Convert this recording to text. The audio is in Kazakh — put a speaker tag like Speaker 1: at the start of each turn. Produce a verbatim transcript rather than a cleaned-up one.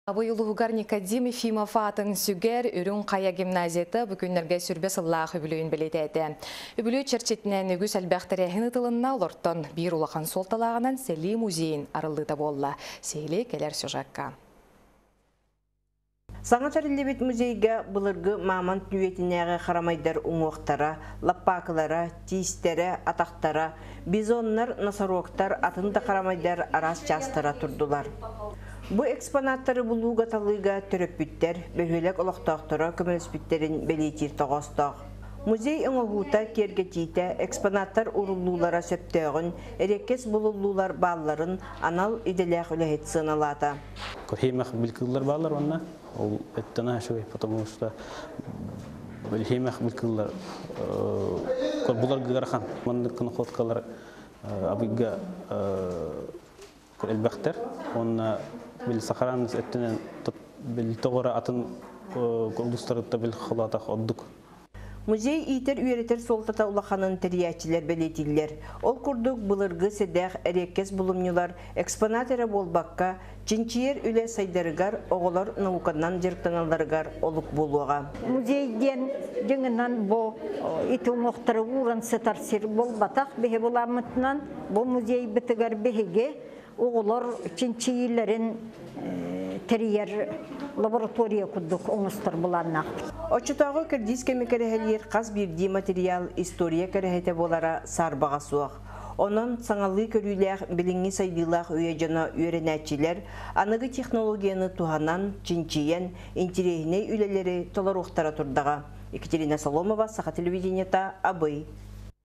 Speaker 1: Абыйылуғығар Никодим Ефимов атын сүгер үрін қая гимназияты бүкіндерге сүрбе сыллағы үбілуін білетеді. Үбілу черчетінен үгіс әлбәқтірәхін ұтылынна олырттан бір улақан солталағынан Сәли музейін арылыда болла. Сейлі келер сюжакка.
Speaker 2: Саңа тәрілебет музейге бұлырғы маман түйетінеғі қарамайдар ұңуақтара, лаппақылара, тиістері, атақтара, бизонлар, насаруақтар, атында қарамайдар арас жастара тұрдылар. Бу экспонаттары бұлуға талыға түріппіттер, бөлелек олықтақтыра көмеліспіттерін белейтір тоғыстақ. Музей оңығута кергетейті экспонаттар ұрылулара сөптеғін, әрекес бұлылулар балларын анал иделек үләхет сыналады.
Speaker 3: Көрхеймәқ білкілдер баллар онна, ол әттіна шөй, потому что білхеймәқ білкілдер бұлар ғархан, мұндықын қоткалар абыйға әлбәқтер, онна бил сахараныз әттінен бил тоғыра атын қолдыстарыпта бил қылатақ отдық.
Speaker 2: Музей итер үйретер солтата улаханын тәриячилер белетилер. Ол күрдік бұлырғы седәқ әрекес бұлымнылар экспонатері болбаққа, чинчиер үлі сайдарыгар, оғылар науканнан жыртыналарыгар олық болуға.
Speaker 4: Музейден жыңынан бұл иту мұқтыры ұрын сытарсыр болбатақ бейі боламытынан бұл музей бітігер бейге оғылар чинчиерлерін терьер лаборатория күдік оңыстыр бұланнақ.
Speaker 2: Очутағы кірдіз кемекерехелер қаз бірді материал история керехете болара сарбаға суақ. Онын саңалы көрілер біліңі сайдылақ өе жана үйренәтчілер анығы технологияны туғанан чинчиен интерегіне үлелері толар оқтара тұрдаға. Екатерина Соломова, Саха телевидениета, Абый.